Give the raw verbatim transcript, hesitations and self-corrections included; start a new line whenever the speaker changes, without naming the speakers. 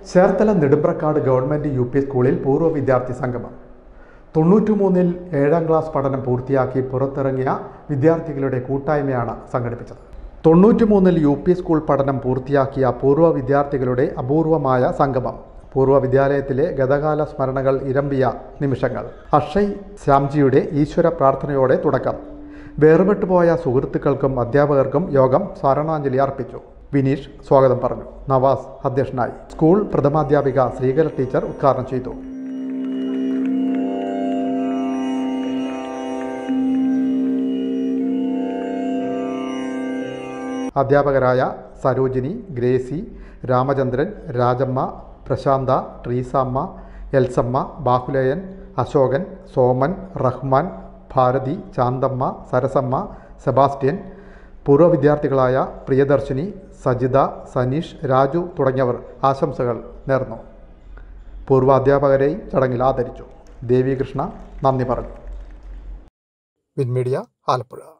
Cherthala Nedumprakkad government U P സ്കൂളിൽ പൂർവ്വ വിദ്യാർത്ഥി സംഗമം. തൊണ്ണൂറ്റിമൂന്നിൽ ഏഴാം ക്ലാസ് പഠനം പൂർത്തിയാക്കി പുറത്തിറങ്ങിയ വിദ്യാർത്ഥികളുടെ കൂട്ടായ്മയാണ് സംഘടിപ്പിച്ചത്. തൊണ്ണൂറ്റിമൂന്നിൽ യു പി സ്കൂൾ പഠനം പൂർത്തിയാക്കിയ പൂർവ്വ വിദ്യാർത്ഥികളുടെ അപൂർവമായ സംഗമം. പൂർവ്വ വിദ്യാലയത്തിലെ ഗതകാല സ്മരണകൾ ഇരമ്പിയ നിമിഷങ്ങൾ. അക്ഷയ് ശ്യാംജിയുടെ ഈശ്വര പ്രാർത്ഥനയോടെ തുടക്കം. വേർപെട്ടുപോയ സുഹൃത്തുക്കൾക്കും അധ്യാപകർക്കും യോഗം സ്മരണാഞ്ജലി അർപ്പിച്ചു. വിനീഷ് സ്വാഗതം പറഞ്ഞു. നവാസ് അധ്യക്ഷനായി. സ്കൂൾ പ്രഥമാധ്യാപിക ശ്രീകല ടീച്ചർ ഉദ്ഘാടനം ചെയ്തു. അധ്യാപകരായ സരോജിനി, ഗ്രേസി, രാമചന്ദ്രൻ, രാജമ്മ, പ്രശാന്ത, ട്രീസാമ്മ, എൽസമ്മ, ബാഹുലയൻ, അശോകൻ, സോമൻ, റഹ്മാൻ, ഭാരതി, ചാന്തമ്മ, സരസമ്മ, സെബാസ്റ്റ്യൻ, പൂർവ്വ വിദ്യാർത്ഥികളായ പ്രിയദർശിനി, സജിത, സനീഷ്, രാജു തുടങ്ങിയവർ ആശംസകൾ നേർന്നു. പൂർവ്വ അധ്യാപകരെയും ചടങ്ങിൽ ആദരിച്ചു. ദേവികൃഷ്ണ നന്ദി പറഞ്ഞു. വിൻമീഡിയ ആലപ്പുഴ.